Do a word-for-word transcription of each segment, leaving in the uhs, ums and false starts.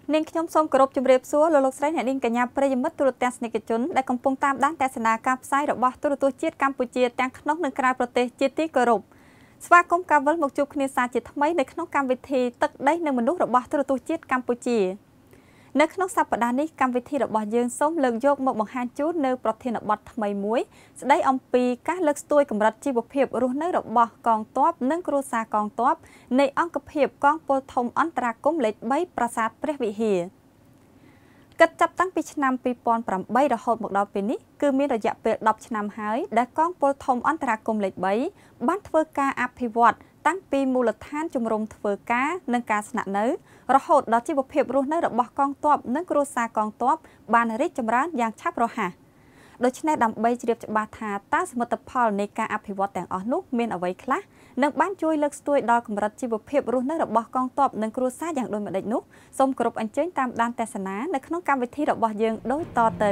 នាងខ្ញុំសូមគោរពជម្រាបសួរលោកលោកស្រីអ្នកនាងកញ្ញាប្រិយមិត្តទូរទស្សនិកជនដែលកំពុងតាមដានទស្សនាការផ្សាយរបស់ទូរទស្សន៍ជាតិកម្ពុជាទាំងក្នុងនិងក្រៅប្រទេសជាទីគោរពស្វាគមន៍ការវិលមកជួបគ្នាសាជាថ្មីនៅក្នុងកម្មវិធីទឹកដីនិងមនុស្សរបស់ទូរទស្សន៍ជាតិកម្ពុជានៅក្នុងសប្តាហ៍នេះកម្មវិធីរបស់យើងសូមលើកយកមកបង្ហាញជូននៅប្រធានបទថ្មីមួយស្ដីអំពីការលើកស្ទួយកម្រិតជីវភាពរស់នៅរបស់កងទ័ពនិងគ្រួសារកងទ័ពនៃអង្គភាពកងពលធំអន្តរាគមន៍លេខបីប្រាសាទព្រះវិហារគិតចាប់តាំងពីឆ្នាំពីរពាន់ប្រាំបីរហូតមកដល់ពេលនេះគឺមានរយៈពេលដប់ឆ្នាំហើយដែលកងពលធំអន្តរាគមន៍លេខបីបានធ្វើការអភិវឌ្ឍតាំងពីមូលដ្ឋានជំរំធ្វើការនិងការស្នាក់នៅរហូតដល់ជីវភាពរស់នៅរបស់កងទ័ពនិងគ្រួសារកងទ័ពបានរីកចម្រើនយ៉ាងឆាប់រហ័សដូច្នេះដើម្បីជ្រាបច្បាស់ថាតើសមិទ្ធផលនៃការអភិវឌ្ឍទាំងអស់នោះមានអ្វីខ្លះនិងបានជួយលើកស្ទួយដល់កម្រិតជីវភាពរស់នៅរបស់កងទ័ពនិងគ្រួសារយ៉ាងដូចម្តេចនោះសូមគោរពអញ្ជើញតាមដានទស្សនានៅក្នុងកម្មវិធីរបស់យើងដូចតទៅ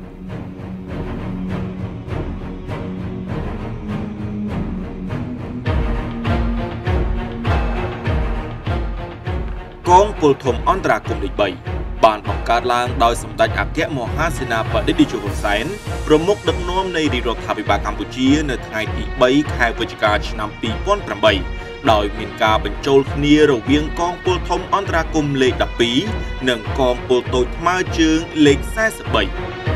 កងពលធំអន្តរាគមន៍លេខបីបានបង្កើតឡើងដោយសម្ដេចអគ្គមហាសេនាបតីតេជោហ៊ុនសែនប្រមុខដឹកនាំនៃរាជរដ្ឋាភិបាលកម្ពុជានៅថ្ងៃទីបីខែវិច្ឆិកាឆ្នាំពីរពាន់ប្រាំបីដោយមានការបញ្ចូលគ្នារវាងកងពលធំអន្តរាគមន៍លេខដប់ពីរនិងកងពលតូចថ្មើរជើងលេខសែសិបបី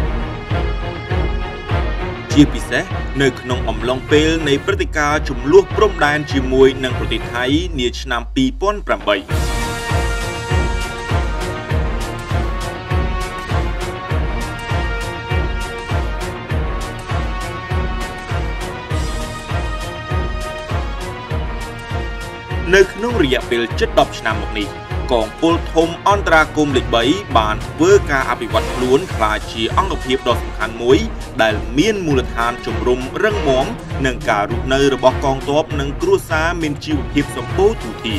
ជាពិសេសនៅក្នុងអំឡុងពេលនៃព្រឹត្តិការណ៍ជម្លោះព្រំដែនជាមួយនឹងប្រទេសថៃនាឆ្នាំពីរពាន់ប្រាំបីនៅក្នុងរយៈពេលជិតដប់ឆ្នាំមកនេះកងពលធំអន្តរាគមន៍លេខបីបានធ្វើការអភិវឌ្ឍខ្លួនក្លាយជាអង្គភាពដ៏សំខាន់មួយដែលមានមូលដ្ឋានជំរំរឹងមាំនិងការរស់នៅរបស់កងទ័ពនិងគ្រួសារមានជីវភាពសម្បូរទូធា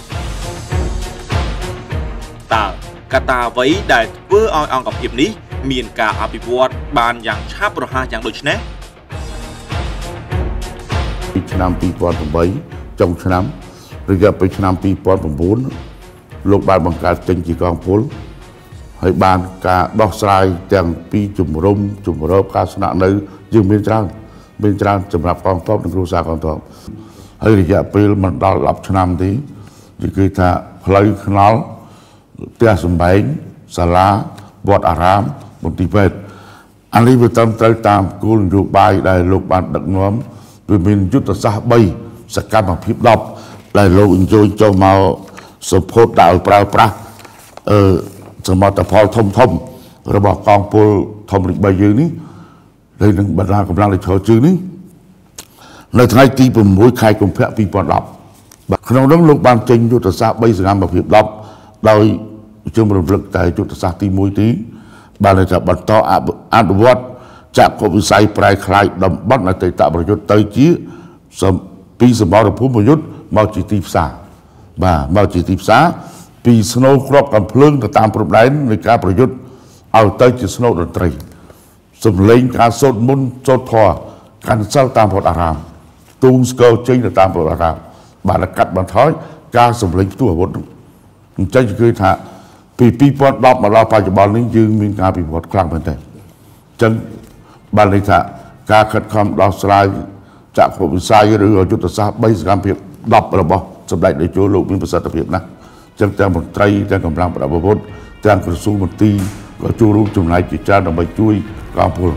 តើកត្តាអ្វីដែលធ្វើឲ្យអង្គភាពនេះមានការអភិវឌ្ឍបានយ៉ាងឆាប់រហ័សយ៉ាងដូចនេះពីឆ្នាំពីរពាន់ប្រាំបីចុងឆ្នាំរយៈពេលឆ្នាំពីរពាន់ប្រាំបួនលោកបានបង្កើតចេញជាកងពលហើយបានការដោះស្រាយទាំងពីជំរំជំរកការស្នាក់នៅយើងមានច្រើនមានច្រើនសម្រាប់កងទ័ពនិងគ្រួសារកងទ័ពហើយរយៈពេលមិនដល់ដប់ឆ្នាំទេនិយាយថាផ្លូវថ្នល់ផ្ទះសម្បែងសាលាវត្តអារាមមន្ទីរពេទ្យអានេះវាត្រឹមត្រូវតាមគោលនយោបាយដែលលោកបានដឹកនាំវាមានយុទ្ធសាស្ត្របីសកម្មភាពដប់ដែលលោកអញ្ជើញចូលមកសម្ពោធដាក់ឲ្យប្រើប្រាស់អឺសមិទ្ធផលធំធំរបស់កងពលធំលេខបីយើងនេះហើយនឹងបណ្ដាកម្លាំងលេខជើងនេះនៅថ្ងៃទីប្រាំមួយខែកុម្ភៈពីរពាន់ដប់បាទក្នុងនោះលោកបានចេញយុទ្ធសាស្ត្របីសកម្មភាពដប់ដោយជើងរំលឹកតែយុទ្ធសាស្ត្រទីមួយទីបានតែបន្តអនុវត្តចាក់កុវិស័យប្រែក្លាយតំបន់អតីតប្រយុទ្ធទៅជាពីសមរភូមិប្រយុទ្ធមកជាទីផ្សារបាទមកជាទីផ្សារពីស្នូគ្រាប់កំភ្លើងទៅតាមព្រំដែននៃការប្រយុទ្ធឲ្យទៅជាស្នូតន្ត្រីសំឡេងការសូត្រមន្តសូត្រធម៌កាន់សិលតាមវត្តអារាមទូងស្គរចេញទៅតាមវត្តអារាមបានកាត់បន្ថយការសំឡេងផ្ទុះអាវុធអញ្ចឹងគឺថាពីពីរពាន់ដប់មកដល់បច្ចុប្បន្ននេះយើងមានការពិវត្តខ្លាំងមែនទែនអញ្ចឹងបានន័យថាការខិតខំដោះស្រាយចាក់វិស័យឬយុទ្ធសាស្ត្របីសកម្មភាពដប់របស់សម្ដេចតេជោលោកមានប្រសិទ្ធភាពណាស់ចឹងទាំងមន្ត្រីទាំងកម្លាំងប្រដាប់អាវុធទាំងក្រសួងមន្ទីរក៏ចូលរួមចំណែកជាច្រើនដើម្បីជួយកងពល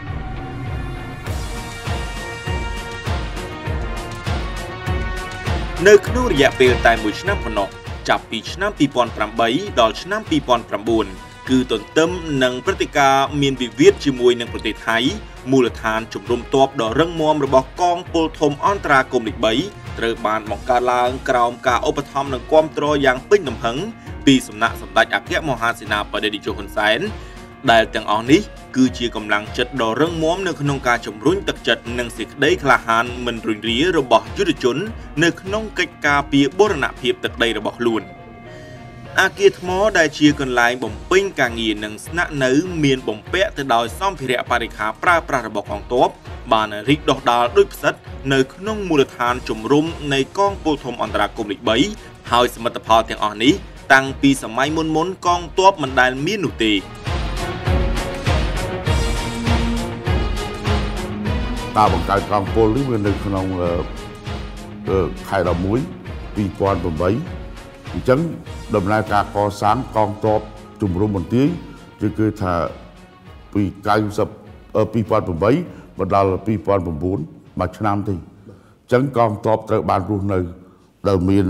នៅក្នុងរយៈពេលតែមួយឆ្នាំប៉ុណ្ណោះចាប់ពីឆ្នាំពីរពាន់ប្រាំបីដល់ឆ្នាំពីរពាន់ប្រាំបួនគឺទន្ទឹមនឹងព្រឹត្តិការណ៍មានវិវាទជាមួយនឹងប្រទេសថៃមូលដ្ឋានជំរំទ័ពដ៏រឹងមាំរបស់កងពលធំអន្តរាគមន៍លេខបីត្រូវបានបង្កើតឡើងក្រោមការឧបត្ថម្ភនិងគាំទ្រយ៉ាងពេញទំហឹងពីសំណាក់សម្ដេចអគ្គមហាសេនាបតីតេជោហ៊ុនសែនដែលទាំងអស់នេះគឺជាកម្លាំងចិត្តដ៏រឹងមាំនៅក្នុងការជំរុញទឹកចិត្តនិងសេចក្តីក្លាហានមិនរុញរារបស់យុទ្ធជននៅក្នុងកិច្ចការពារបូរណភាពទឹកដីរបស់ខ្លួនអគារថ្មដែលជាកន្លែងបំពេញការងារនិងស្នាក់នៅមានបំពាក់ទៅដោយសម្ភារៈបរិក្ខារប្រើប្រាស់របស់កងទ័ពបានរីកដុះដាលដោយផ្សិតនៅក្នុងមូលដ្ឋានជំរំនៃកងពលធំអន្តរាគមន៍លេខបីហើយសមិទ្ធផលទាំងអស់នេះតាំងពីសម័យមុនមុនកងទ័ពមិនដែលមាននោះទេការបង្កើតកងពលនេះវានៅក្នុងខែដប់មួយពីរពាន់ប្រាំបីអញ្ចឹងដំណើរការកសាងកងទ័ពជំរុំបន្ទាយគឺគឺថាពីកៅសិបពីរពាន់ប្រាំបីមកដល់ពីរពាន់ប្រាំបួនមួយឆ្នាំទេអញ្ចឹងកងទ័ពត្រូវបានរស់នៅដែលមាន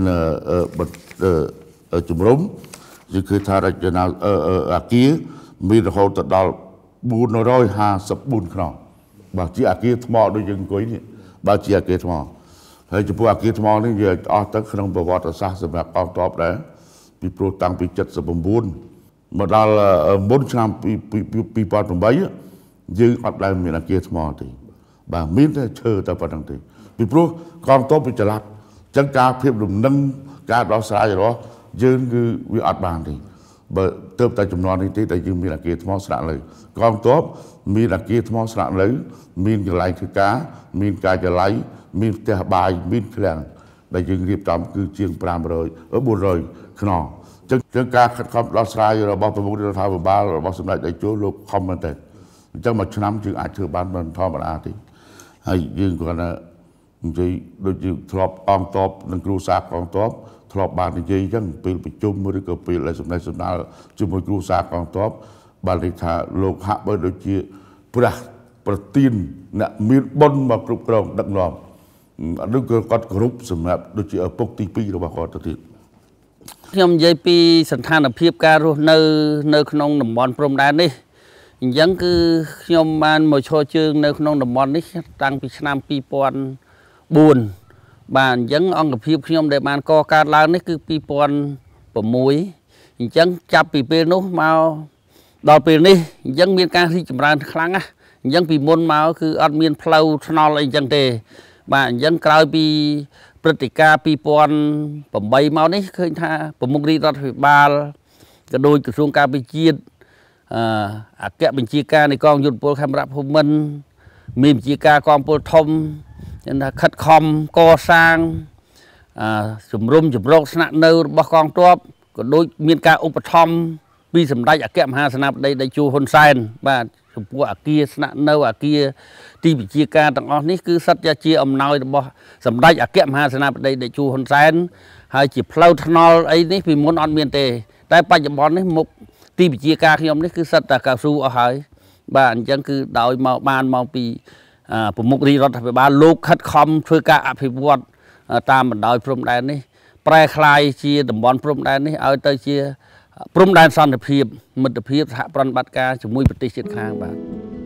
ជំរុំគឺគឺថារចនាអាគារមានរហូតដល់បួនរយហាសិបបួនខ្នងបើជាអាគារថ្មដូចយើងអង្គុយនេះបើជាអាគារថ្មហើយចំពោះអាគារថ្មនេះវាអស់ទៅក្នុងប្រវត្តិសាស្ត្រសម្រាប់កងទ័ពដែរពីព្រោះតាំងពីเจ็ดสิบเก้าមកដល់មុនឆ្នាំពីរពាន់ប្រាំបីយើងអត់ដែលមានអាគារថ្មទេបាទមានតែឈើតែប៉ុណ្្នឹងទេពីព្រោះកងទ័ពវាចល័តអញ្ចឹងការភាពលំនឹងការដោះស្រាយរបស់យើងគឺវាអត់បានទេបើទៅតែចំនួននេះទេតែយើងមានអាគារថ្មស្នាក់នៅកងទ័ពមានអាគារថ្មស្នាក់នៅមានកន្លែងធ្វើការមានការិយាល័យមានផ្ទះបាយមានឃ្លាំងដែលយើងរៀបចំគឺជាងប្រាំរយបួនរយខ្នងអញ្ចឹងការខិតខំដោះស្រាយរបស់ប្រមុខរដ្ឋាភិបាលរបស់សម្ដេចតេជោលោកខំមែនតើអញ្ចឹងមួយឆ្នាំយើងអាចធ្វើបានមិនធម្មតាទេហើយយើងគាត់ថានិយាយដូចយើងធ្លាប់កងទ័ពនិងគ្រូសាស្ត្រកងទ័ពធ្លាប់បាននិយាយអញ្ចឹងពេលប្រជុំឬក៏ពេលដែលសម្ដែងសម្ដាលជាមួយគ្រូសាស្ត្រកងទ័ពបាននិយាយថាលោកហាក់បីដូចជាព្រះប្រទានអ្នកមានបុណ្យមកគ្រប់គ្រងដឹកនាំនោះគឺគាត់គ្រប់សម្រាប់ដូចជាឪពុកទីពីររបស់គាត់ទៅទៀតខ្ញុំនិយាយពីស្ថានភាពការរស់នៅនៅក្នុងតំបន់ព្រំដែននេះអញ្ចឹងគឺខ្ញុំបានមកឈរជើងនៅក្នុងតំបន់នេះតាំងពីឆ្នាំពីរពាន់បួនបាទអញ្ចឹងអង្គភាពខ្ញុំដែលបានកកើតឡើងនេះគឺពីរពាន់ប្រាំមួយអញ្ចឹងចាប់ពីពេលនោះមកដល់ពេលនេះអញ្ចឹងមានការរីកចម្រើនខ្លាំងណាស់អញ្ចឹងពីមុនមកគឺអត់មានផ្លូវថ្នល់អីអញ្ចឹងទេបាទអញ្ចឹងក្រោយពីព្រឹត្តិការណ៍ពីរពាន់ប្រាំបីមកនេះឃើញថាប្រមុខរាជរដ្ឋាភិបាលក៏ដូចក្រសួងការពារជាតិអអគ្គបញ្ជាការនៃកងយុទ្ធពលខេមរៈភូមិន្ទមានបញ្ជាការកងពលធំថាខិតខំកសាងជំរុំជម្រកស្នាក់នៅរបស់កងទ័ពក៏ដូចមានការឧបត្ថម្ភពីសម្ដេចអគ្គមហាសេនាបតីតេជោហ៊ុនសែនបាទចំពោះអាគារស្នាក់នៅអាគារទីវិជាការទាំងអស់នេះគឺសិតជាអំណោយរបស់សម្ដេចអគ្គមហាសេនាបតីតេជោហ៊ុនសែនហើយជាផ្លូវថ្នល់អីនេះពីមុនអត់មានទេតែបច្ចុប្បន្ននេះមុខទីវិជាការខ្ញុំនេះគឺសិតតែកៅស៊ូអស់ហើយបាទអញ្ចឹងគឺដោយមកបានមកពីប្រមុខរាជរដ្ឋាភិបាលលោកខិតខំធ្វើការអភិវឌ្ឍតាមបណ្ដោយព្រំដែននេះប្រែក្លាយជាតំបន់ព្រំដែននេះឲ្យទៅជាព្រំដែនសន្តិភាពមិត្តភាពសហប្រតិបត្តិការជាមួយប្រទេសជិតខាងបាទ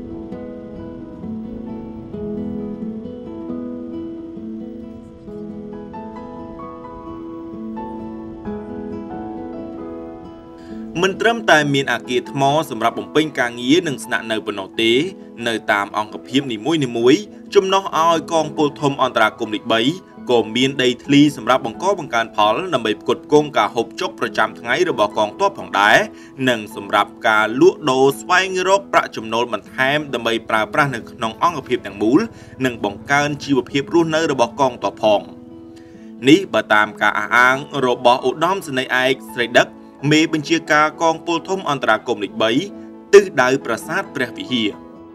មិនត្រឹមតែមានអាគារថ្មសម្រាប់បំពេញការងារនិងស្នាក់នៅប៉ុណ្ណោះទេនៅតាមអង្គភាពនីមួយៗចំណុះឲ្យកងពលធំអន្តរាគមន៍លេខបីក៏មានដីធ្លីសម្រាប់បង្កបង្កើនផលដើម្បីផ្គត់ផ្គង់ការហូបចុកប្រចាំថ្ងៃរបស់កងទ័ពផងដែរនិងសម្រាប់ការលក់ដូរស្វែងរកប្រាក់ចំណូលបន្ថែមដើម្បីប្រើប្រាស់នៅក្នុងអង្គភាពទាំងមូលនិងបង្កើនជីវភាពរស់នៅរបស់កងទ័ពផងនេះបើតាមការអះអាងរបស់ឧត្តមសេនីយ៍ឯកស្រីដឹកមេបញ្ជាការកងពលធំអន្តរាគមន៍លេខបីទិសដៅប្រាសាទព្រះវិហារ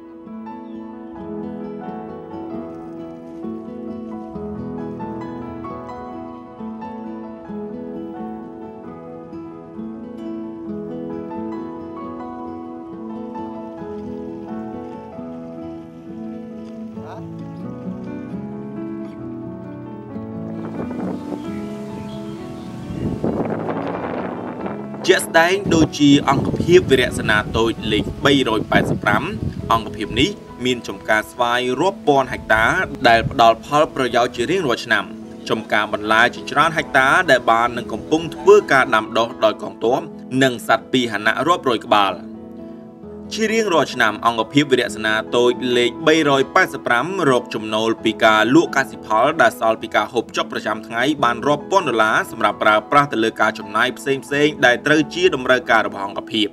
ជាក់ស្ដែងដូចជាអង្គភាពវិរៈសេនាតូចលេខបីរយប៉ែតសិបប្រាំអង្គភាពនេះមានចំការស្វាយរាប់ពាន់ហិកតាដែលផ្ដល់ផលប្រយោជន៍ជារៀងរាល់ឆ្នាំចំការបន្លែជាច្រើនហិកតាដែលបាននឹងកំពុងធ្វើការដាំដុះដោយកងទ័ពនិងសត្វពាហនៈរាប់រយក្បាលជារៀងរាល់ឆ្នាំអង្គភាពវិរៈសេនាតូចលេខបីរយប៉ែតសិបប្រាំរកចំណូលពីការលក់កសិផលដែលសល់ពីការហូបចុកប្រចាំថ្ងៃបានរាប់ពាន់ដុល្លារសម្រាប់ប្រើប្រាស់ទៅលើការចំណាយផ្សេងផ្សេងដែលត្រូវជាតម្រូវការរបស់អង្គភាព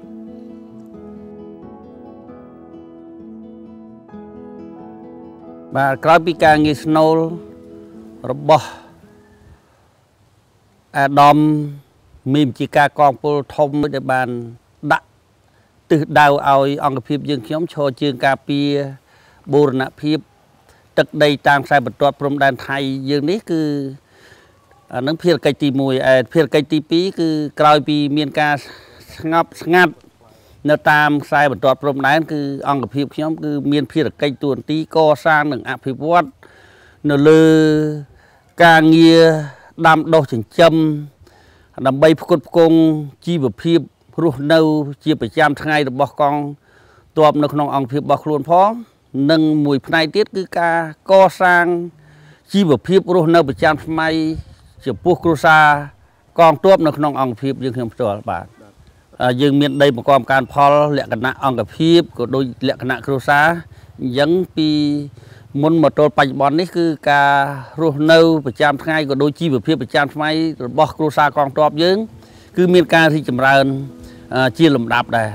បាទក្រោយពីការងារស្នូលរបស់អាដាមមានជាការកងពលធំដែលបានដាក់ទិសដៅឲ្យអង្គភាពយើងខ្ញុំឈរជើងការពារបូរណភាពទឹកដីតាមខ្សែបន្ទាត់ព្រំដែនថៃយើងនេះគឺអានឹងភារកិច្ចទីមួយឯភារកិច្ចទីពីរគឺក្រោយពីមានការស្ងប់ស្ងាត់នៅតាមខ្សែបន្ទាត់ព្រំដែនគឺអង្គភាពខ្ញុំគឺមានភារកិច្ចទួនាទីកសាងនិងអភិវឌ្ឍនៅលើការងារដាំដុះចិញ្ចឹមដើម្បីផ្គត់ផ្គង់ជីវភាពរស់នៅជាប្រចាំថ្ងៃរបស់កងទ័ពនៅក្នុងអង្គភាពរបស់ខ្លួនផងនិងមួយផ្នែកទៀតគឺការកសាងជីវភាពរស់នៅប្រចាំថ្ងៃចំពោះគ្រួសារកងទ័ពនៅក្នុងអង្គភាពយើងខ្ញុំផ្ទាល់បាទយើងមានដីបង្កប់ការផលលក្ខណៈអង្គភាពក៏ដូចលក្ខណៈគ្រួសារអញ្ចឹងពីមុនមកទល់បច្ចុប្បន្ននេះគឺការរស់នៅប្រចាំថ្ងៃក៏ដូចជីវភាពប្រចាំថ្ងៃរបស់គ្រួសារកងទ័ពយើងគឺមានការរីកចម្រើនជាលំដាប់ដែរ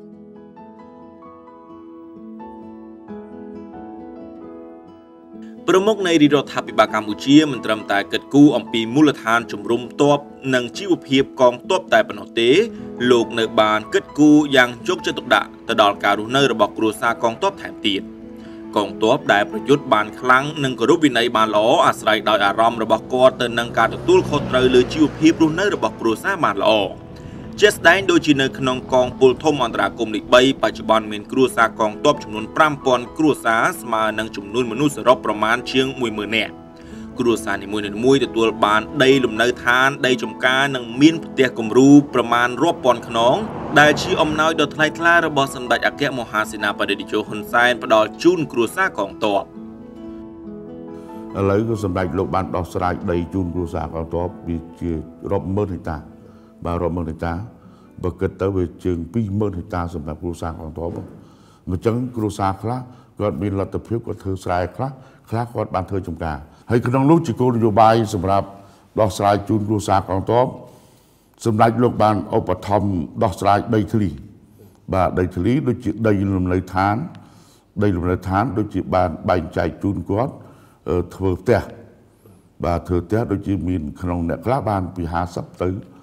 ប្រមុខនៃរដ្ឋាភិបាលកម្ពុជាមិនត្រឹមតែគិតគូរអំពីមូលដ្ឋានជំរុំទ័ពនិងជីវភាពកងទ័ពតែប៉ុណ្ណោះទេលោកនៅបានគិតគូរយ៉ាងយកចិត្តទុកដាក់ទៅដល់ការរស់នៅរបស់គ្រួសារកងទ័ពថែមទៀតកងទ័ពដែលប្រយុទ្ធបានខ្លាំងនិងគោរពវិន័យបានល្អអាស្រ័យដោយអារម្មណ៍របស់គាត់ទៅនឹងការទទួលខុសត្រូវលើជីវភាពរស់នៅរបស់គ្រួសារបានល្អជាស្ដែងដូចជានៅក្នុងកងពលធំអន្តរាគមន៍លេខបីបច្ចុប្បន្នមានគ្រួសារកងទ័ពចំនួនប្រាំពាន់គ្រួសារស្មើនឹងចំនួនមនុស្សសរុបប្រមាណជាងមួយម៉ឺននាក់គ្រួសារនីមួយៗទទួលបានដីលំនៅឋានដីចំការនិងមានផ្ទះគំរូប្រមាណរាប់ពាន់ខ្នងដែលជាអំណោយដ៏ថ្លៃថ្លារបស់សម្ដេចអគ្គមហាសេនាបតីតេជោហ៊ុនសែនផ្ដល់ជូនគ្រួសារកងទ័ពឥឡូវក៏សម្ដេចលោកបានដោះស្រាយដីជូនគ្រួសារកងទ័ពវាជារាប់ម៉ឺនហិកតាបាទរាប់ម៉ឺនហិកតាបើគិតទៅវាជាងពីរម៉ឺនហិកតាសម្រាប់គ្រួសារកងទ័ពអញ្ចឹងគ្រួសារខ្លះគាត់មានលទ្ធភាពគាត់ធ្វើស្រែខ្លះខ្លះគាត់បានធ្វើចំការហើយក្នុងនោះជាគោលនយោបាយសម្រាប់ដោះស្រាយជូនគ្រួសារកងទ័ពសម្ដេចលោកបានឧបត្ថម្ភដោះស្រាយដីធ្លីបាទដីធ្លីដូចជាដីលំនៅឋានដីលំនៅឋានដូចជាបានបែងចែកជូនគាត់ធ្វើផ្ទះបាទធ្វើផ្ទះដូចជាមានក្នុងអ្នកខ្លះបានពីห้าสิบទៅ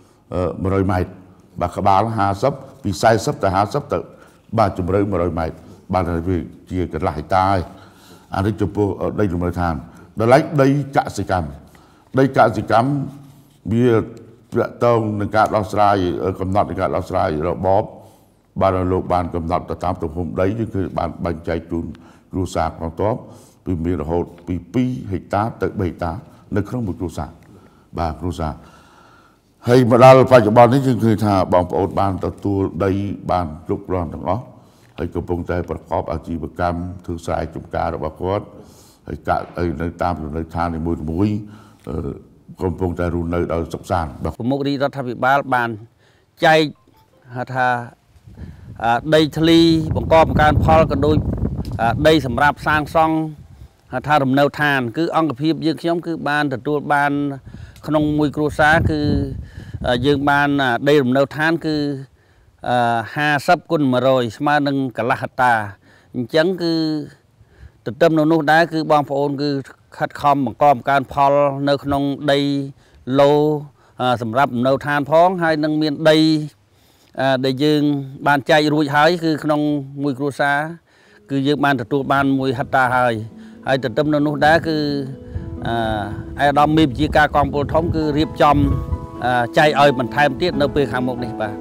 một trămម៉ែត្របាទក្បាលห้าสิบពីสี่สิบទៅห้าสิบទៅបាទជម្រៅmột trămម៉ែត្របាទវាជាកន្លះហិកតាហើយអានេះចំពោះដីលំនៅឋានដល់ឡែកដីកសិកម្មដីកសិកម្មវាពាក់ទងនឹងការដោះស្រាយកំណត់នៃការដោះស្រាយរបបបាទលោកបានកំណត់ទៅតាមទំហំដីគឺបានបែងចែកជូនគ្រួសារកងទ័ពពីមានរហូតពីពីរហិកតាទៅបីហិកតានៅក្នុងមួយគ្រួសារបាទគ្រួសារហើយមកដល់បច្ចុប្បន្ននេះយើងឃើញថាបងប្អូនបានទទួលដីបានគ្រប់គ្រាន់ទាំងអស់ហើយកំពុងតែប្រកបអាជីវកម្មធ្វើស្រែចម្ការរបស់គាត់ហើយកាក់នៅតាមលំនៅឋាននីមួយៗកំពុងតែរស់នៅដោយសុខសាន្តប្រមុខរដ្ឋាភិបាលបានចែកថាដីធ្លីបង្កបង្កើនផលក៏ដូចដីសម្រាប់សាងសង់ថារំនៅឋានគឺអង្គភាពយើងខ្ញុំគឺបានទទួលបានក្នុងមួយគ្រួសារគឺយើងបានដីរំនៅឋានគឺห้าสิบគុណmột trămស្មើនឹងកន្លះហិកតាអញ្ចឹងគឺទន្ទឹមនៅនោះដែរគឺបងប្អូនគឺខិតខំបង្កបង្កើនផលនៅក្នុងដីឡូសម្រាប់រំនៅឋានផងហើយនឹងមានដីដែលយើងបានចែករួចហើយគឺក្នុងមួយគ្រួសារគឺយើងបានទទួលបានមួយហិកតាហើយហើយទន្ទឹមនៅនោះដែរគឺអេដាមមានជាការកងពលធំគឺរៀបចំចែកឲ្យបន្ថែមទៀតនៅពេលខាងមុខនេះបាទ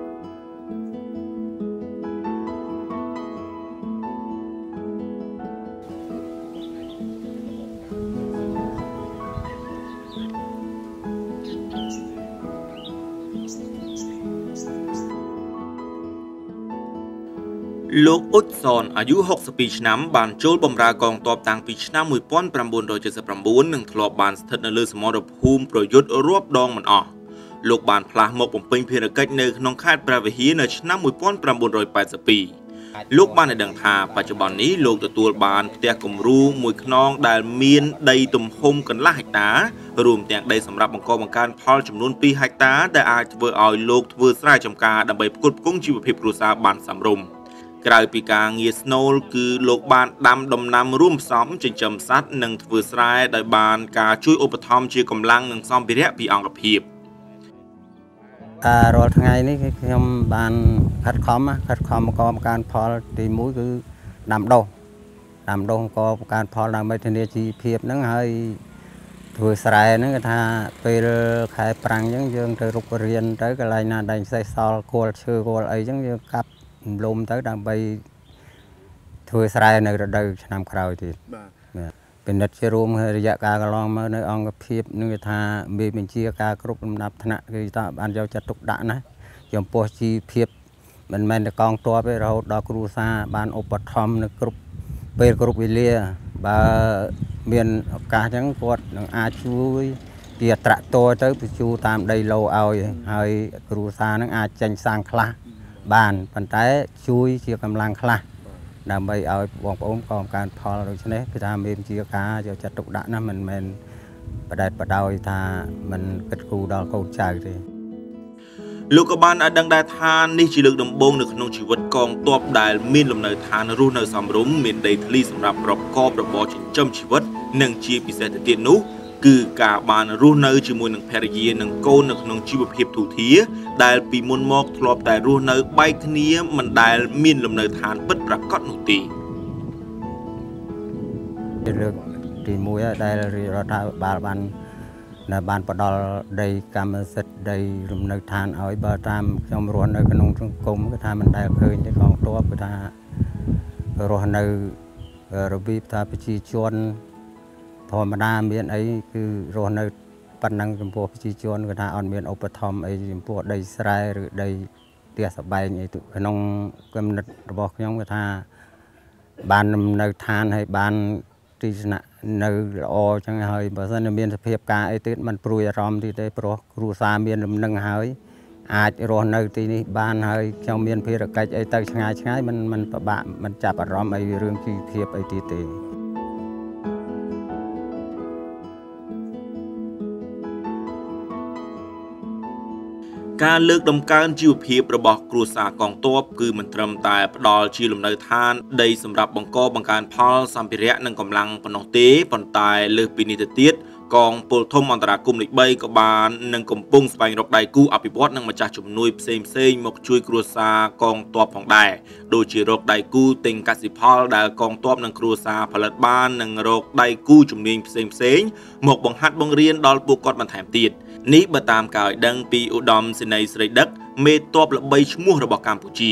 លោកអ៊ុចសនអាយុหกสิบពីរឆ្នាំបានចូលបម្រើកងទ័ពតាំងពីឆ្នាំmột nghìn chín trăm七十九និងធ្លាប់បានស្ថិតនៅលើសមរភូមិប្រយុទ្ធរាប់ដងមិនអស់លោកបានផ្លាស់មកបំពេញភារកិច្ចនៅក្នុងខេត្តព្រះវិហារនៅឆ្នាំmột nghìn chín trăm tám mươi haiលោកបានឲ្យដឹងថាបច្ចុប្បន្ននេះលោកទទួលបានផ្ទះគំរូមួយខ្នងដែលមានដីទំហំកន្លះហិកតារួមទាំងដីសម្រាប់បង្កបង្កើនផលចំនួនពីរហិកតាដែលអាចធ្វើឲ្យលោកធ្វើស្រែចម្ការដើម្បីផ្គត់ផ្គង់ជីវភាពគ្រួសារបានសមរម្យក្រៅពីការងារស្នូលគឺលោកបានដាំដំណាំរួមផ្សំចិញ្ចឹមសត្វនិងធ្វើស្រែដោយបានការជួយឧបត្ថម្ភជាកម្លាំងនិងសម្ភារៈពីអង្គភាពការរាល់ថ្ងៃនេះខ្ញុំបានខិតខំខិតខំកមការផលទីមួយគឺដាំដុះដាំដុះកមការផលដើម្បីធានាជីវភាពហ្នឹងហើយធ្វើស្រែហ្នឹងគេថាពេលខែប្រាំងអញ្ចឹងយើងទៅរុករៀនទៅកន្លែងណាដែលសេះសល់គល់ឈើគល់អីអញ្ចឹងយើងកាប់លំទៅដើម្បីធ្វើស្រែនៅរដូវឆ្នាំក្រោយទៀតបាទពិនិត្យជារួមរយៈកាលកន្លងមកនៅអង្គភាពនឹងគេថាមេបញ្ជាការគ្រប់លំដាប់ថ្នាក់គឺថាបានយកចិត្តទុកដាក់ណាចំពោះជីវភាពមិនមែនតែកងទ័ពទេរហូតដល់គ្រួសារបានឧបត្ថម្ភនៅគ្រប់ពេលគ្រប់វេលាបើមានឱកាសអញ្ចឹងគាត់នឹងអាចជួយពីត្រាក់តរទៅបញ្ជូរតាមដីឡូឲ្យហើយគ្រួសារនឹងអាចចេញសាំងខ្លះបានប៉ុន្តែជួយជាកម្លាំងខ្លះដើម្បីឲ្យបងប្អូនកងការផលដូច្នេះគឺថាមានជាការយកចិត្តទុកដាក់ណាមិនមែនបដែតបដោយថាមិនគិតគូរដល់កូនចៅទេលោកក៏បានឲ្យដឹងដែរថានេះជាលើកដំបូងនៅក្នុងជីវិតកងទ័ពដែលមានលំនៅឋានរស់នៅសមរម្យមានដីធ្លីសម្រាប់ប្រកបរបរចិញ្ចឹមជីវិតនិងជាពិសេសទៅទៀតនោះគឺការបានរស់នៅជាមួយនឹងភរិយានិងកូននៅក្នុងជីវភាពទូធាដែលពីមុនមកធ្លាប់តែរស់នៅបែកគ្នាមិនដែលមានលំនៅឋានពិតប្រាកដនោះទេលើកទីមួយដែលរដ្ឋាភិបាលបានដែលបានផ្ដល់ដីកម្មសិទ្ធិដីលំនៅឋានឲ្យបើតាមខ្ញុំរស់នៅក្នុងសង្គមគឺថាមិនដែលឃើញទេកងទ័ពគឺថារស់នៅរបៀបថាប្រជាជនធម្មតាមានអីគឺរស់នៅប៉ុណ្ណឹងចំពោះប្រជាជនគឺថាអត់មានឧបត្ថម្ភអីចំពោះដីស្រែឬដីផ្ទះសម្បែងអីក្នុងគំនិតរបស់ខ្ញុំគឺថាបាននៅឋានហើយបានទីស្នាក់នៅល្អចឹងហើយបើសិនមានសភាពការអីទៀតมันព្រួយអារម្មណ៍ទីទេព្រោះគ្រួសារមានលំនឹងហើយអាចរស់នៅទីនេះបានហើយខ្ញុំមានភារកិច្ចអីទៅឆ្ងាយឆ្ងាយมันมันពិបាកมันចាប់អារម្មណ៍អីរឿងជីវភាពអីទៀតទេការលើកដំកើងជីវភាពរបស់គ្រួសារកងទ័ពគឺមិនត្រឹមតែផ្ដល់ជាលំនៅឋានដីសម្រាប់បង្កបង្កើនផលសម្ភារៈនិងកម្លាំងប៉ុណ្ណោះទេប៉ុន្តែលើសពីនេះទៅទៀតកងពលធំអន្តរាគមន៍លេខបីក៏បាននឹងកំពុងស្វែងរកដៃគូអភិវឌ្ឍនិងម្ចាស់ជំនួយផ្សេងផ្សេងមកជួយគ្រួសារកងទ័ពផងដែរដូចជារកដៃគូទិញកសិផលដែលកងទ័ពនិងគ្រួសារផលិតបាននិងរកដៃគូជំនាញផ្សេងផ្សេងមកបង្ហាត់បង្រៀនដល់ពួកគាត់បន្ថែមទៀតនេះបើតាមការឲ្យដឹងពីឧត្តមសេនីយ៍ស្រីដឹកមេទ័ពល្បីឈ្មោះរបស់កម្ពុជា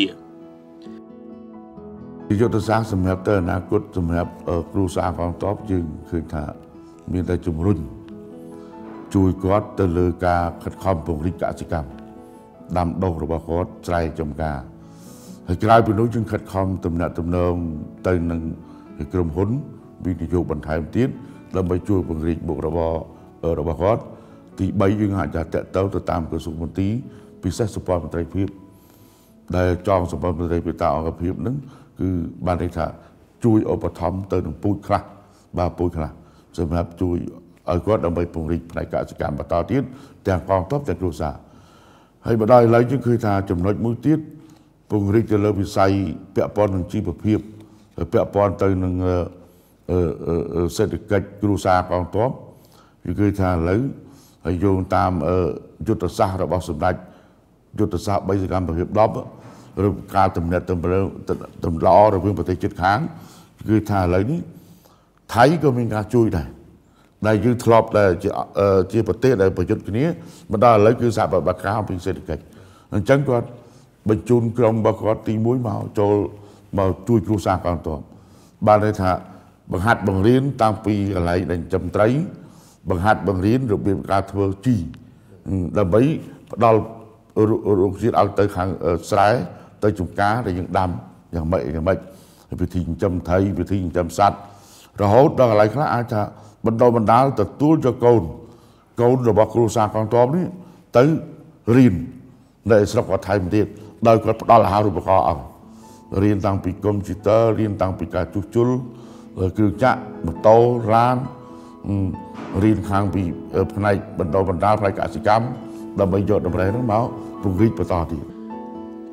យុទ្ធសាស្ត្រសម្រាប់ទៅអនាគតសម្រាប់គ្រួសារកងទ័ពយើងឃើញថាមានតែជំរុញជួយគាត់ទៅលើការខិតខំពង្រីកកសិកម្មដាំដុះរបស់គាត់ស្រែចម្ការហើយក្រៅពីនោះយើងខិតខំទំនាក់ទំនងទៅនឹងក្រុមហ៊ុនវិនិយោគបន្ថែមទៀតដើម្បីជួយពង្រីកមុខរបររបស់គាត់ទីបីយើងអាចจะតេតទៅទៅតាមក្រសួងមន្ទីរពិសេសសម្ព័ន្ធមន្ត្រីភាពដែលចងសម្ព័ន្ធមន្ត្រីភាពតាអង្គភាពហ្នឹងគឺបានន័យថាជួយឧបត្ថម្ភទៅនឹងពូជខ្លះបាទពូជខ្លះសម្រាប់ជួយឲ្យគាត់ដើម្បីពង្រីកផ្នែកកសិកម្មបន្តទៀតទាំងកងទ័ពទាំងគ្រួសារហើយបណ្ដោយឥឡូវយើងឃើញថាចំណុចមួយទៀតពង្រីកទៅលើវិស័យពាក់ព័ន្ធនឹងជីវភាពពាក់ព័ន្ធទៅនឹងសេដ្ឋកិច្ចគ្រួសារកងទ័ពគឺឃើញថាឥឡូវហើយយោងតាមយុទ្ធសាស្ត្ររបស់សម្ដេចយុទ្ធសាស្ត្របីសកម្មភាពដប់ឬការទំនាក់ទំនងទំល្អរវាងប្រទេសជិតខាងគឺថាឥឡូវនេះថៃក៏មានការជួយដែរដែលយើងធ្លាប់តែជាជាប្រទេសដែលប្រយុទ្ធគ្នាមកដល់ឥឡូវគឺសហប្រតិបត្តិការអំពីសេដ្ឋកិច្ចអញ្ចឹងគាត់បញ្ជូនក្រុមរបស់គាត់ទីមួយមកចូលមកជួយគ្រួសារកងទ័ពបានន័យថាបង្ហាត់បង្រៀនតាំងពីកន្លែងដែលចិញ្ចឹមត្រីបង្ហាត់បង្រៀនរបៀបការធ្វើជីដើម្បីផ្ដល់រុក្ខជាតិឲ្យទៅខាងស្រែទៅចំការដែលយើងដាំយ៉ាងម៉េចយ៉ាងម៉េចវិធីចិញ្ចឹមត្រីវិធីចិញ្ចឹមសត្វរហូតដល់កន្លែងខ្លះអាចថាបណ្ដុះបណ្ដាលទទួលយកកូនកូនរបស់គ្រួសារកងទ័ពនេះទៅរៀននៅស្រុកគាត់ថៃមកទៀតដោយគាត់ផ្ដល់អាហារូបករណ៍ឲ្យរៀនតាំងពីកុំព្យូទ័ររៀនតាំងពីការជួសជុលគ្រឿងចក្រម៉ូតូឡានរៀនខាងពីផ្នែកបណ្ដុះបណ្ដាលផ្នែកកសិកម្មដើម្បីយកតម្រៃហ្នឹងមកពង្រីកបន្តទៀត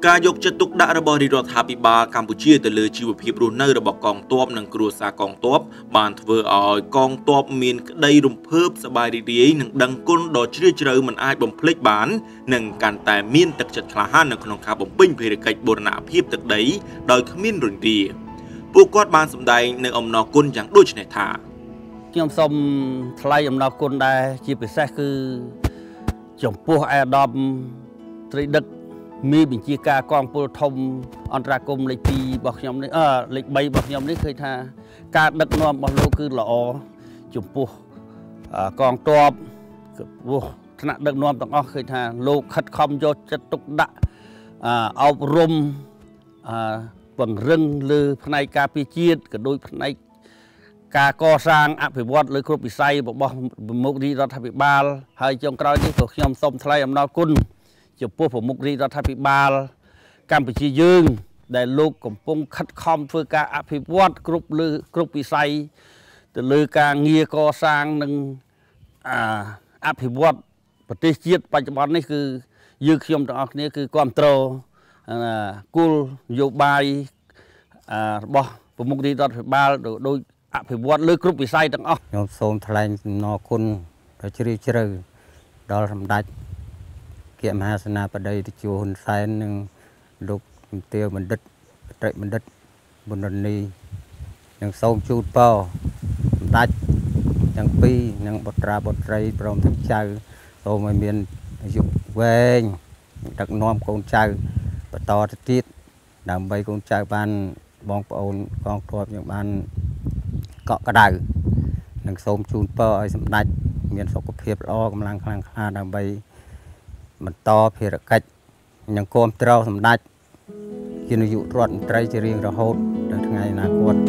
ការយកចិត្តទុកដាក់របស់រាជរដ្ឋាភិបាលកម្ពុជាទៅលើជីវភាពរស់នៅរបស់កងទ័ពនិងគ្រួសារកងទ័ពបានធ្វើឲ្យកងទ័ពមានក្តីរំភើបសប្បាយរីករាយនិងដឹងគុណដ៏ជ្រាលជ្រៅមិនអាចបំភ្លេចបាននិងកាន់តែមានទឹកចិត្តក្លាហាននៅក្នុងការបំពេញភារកិច្ចបូរណភាពទឹកដីដោយគ្មានរញរាពួកគាត់បានសម្ដែងនៅអំណរគុណយ៉ាងដូចនេះថាខ្ញុំសូមថ្លែងអំណរគុណដែរជាពិសេសគឺចំពោះអាដាមត្រីដឹកមានបញ្ជាការកងពលធំអន្តរកម្មលេខពីររបស់ខ្ញុំនេះអឺលេខបីរបស់ខ្ញុំនេះឃើញថាការដឹកនាំរបស់លោកគឺល្អចំពោះកងទ័ពព្រោះថ្នាក់ដឹកនាំទាំងអស់ឃើញថាលោកខិតខំយកចិត្តទុកដាក់អប់រំពង្រឹងលើផ្នែកការពារជាតិក៏ដូចផ្នែកការកសាងអភិវឌ្ឍលើគ្រប់វិស័យរបស់ប្រមុខរាជរដ្ឋាភិបាលហើយចុងក្រោយនេះក៏ខ្ញុំសូមថ្លែងអំណរគុណចំពោះប្រមុខរាជរដ្ឋាភិបាលកម្ពុជាយើងដែលលោកកំពុងខិតខំធ្វើការអភិវឌ្ឍគ្រប់លើគ្រប់វិស័យទៅលើការងារកសាងនិងអភិវឌ្ឍប្រទេសជាតិបច្ចុប្បន្ននេះគឺយើងខ្ញុំទាំងអស់គ្នាគឺគ្រប់គ្រងគោលនយោបាយរបស់ប្រមុខរាជរដ្ឋាភិបាលដោយអភិវឌ្ឍលើគ្រប់វិស័យទាំងអស់ខ្ញុំសូមថ្លែងអំណរគុណដ៏ជ្រាលជ្រៅដល់សម្ដេចគណៈមហាសេនាបតីតេជោហ៊ុនសែននិងលោកជំទាវបណ្ឌិតត្រីបណ្ឌិតប៊ុនរនីនិងសូមជូនពរសម្ដេចទាំងពីរនិងបុត្រាបុត្រីព្រមទាំងចៅសូមឲ្យមានអាយុវែងដឹកនាំកូនចៅបន្តទៅទៀតដើម្បីកូនចៅបានបងប្អូនកងទ័ពយើងបានកក់ក្ដៅនិងសូមជូនពរឲ្យសម្ដេចមានសុខភាពល្អកម្លាំងខ្លាំងក្លាដើម្បីបន្តភារកិច្ចនិងគាំទ្រសម្ដេចជានាយករដ្ឋមន្ត្រីជារៀងរហូតដល់ថ្ងៃអនាគត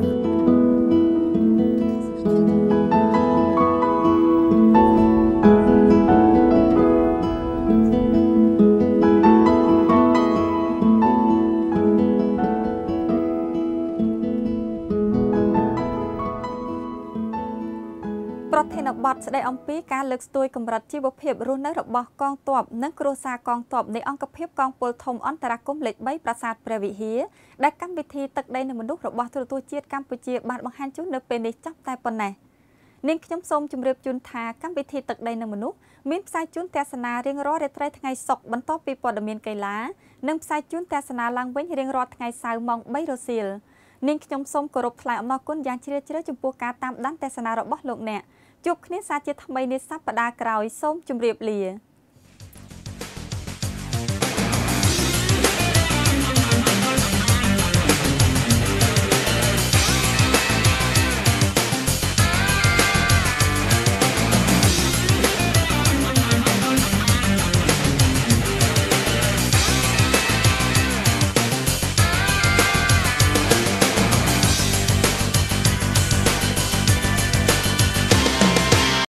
បទស្ដីអំពីការលើកស្ទួយកម្រិតជីវភាពរស់នៅរបស់កងទ័ពនិងគ្រួសារកងទ័ពនៃអង្គភាពកងពលធំអន្តរកម្មលេខបីប្រាសាទព្រះវិហារដែលកម្មវិធីទឹកដីនៃមនុស្សរបស់ទូរទស្សន៍ជាតិកម្ពុជាបានបង្ហាញជូននៅពេលនេះចាប់តែប៉ុណ្ណេះនាងខ្ញុំសូមជម្រាបជូនថាកម្មវិធីទឹកដីនៃមនុស្សមានផ្សាយជូនទស្សនារៀងរាល់រាត្រីថ្ងៃសុក្របន្ទាប់ពីព័ត៌មានកីឡានិងផ្សាយជូនទស្សនាឡើងវិញរៀងរាល់ថ្ងៃសៅរ៍ម៉ោងបីរសៀលនាងខ្ញុំសូមគោរពថ្លែងអំណរគុណយ៉ាងជ្រាលជ្រៅចំពោះការតាមដានទស្សនារបស់លោកអ្នកជួបគ្នាសាជាថ្មីនាសប្តាហ៍ក្រោយសូមជម្រាបលា